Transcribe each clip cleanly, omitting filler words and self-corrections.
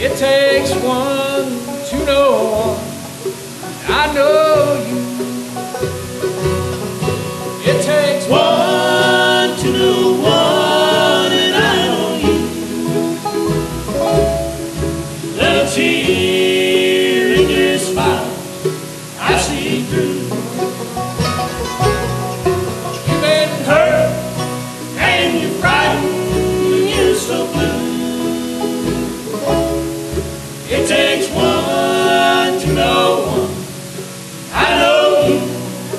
It takes one to know one. I know you. It takes one to know one, and I know you. Little tear in your smile, I see through. You've been Hurt and you're frightened and you're so blue. It takes one to know one. I know you.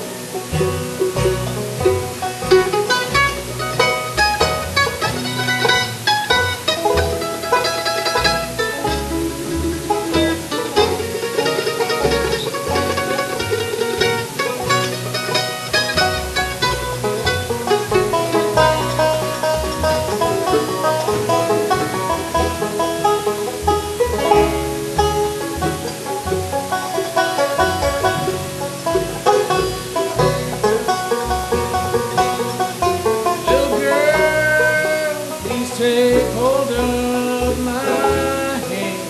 Take hold of my hand.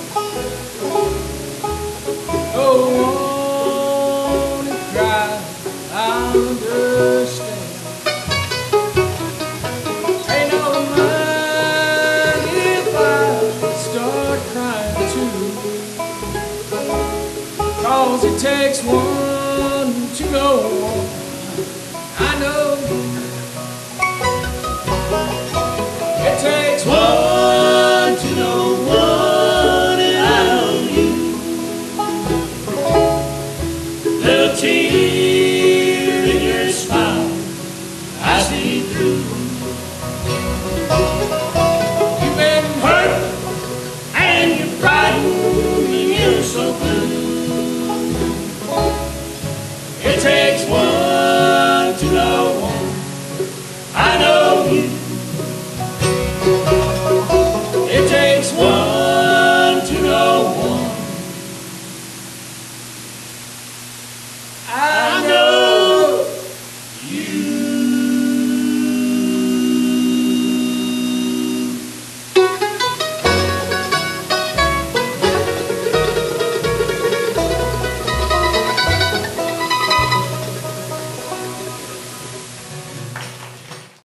Don't wanna cry, I understand. Ain't no mind if I start crying too. 'Cause it takes one to know one.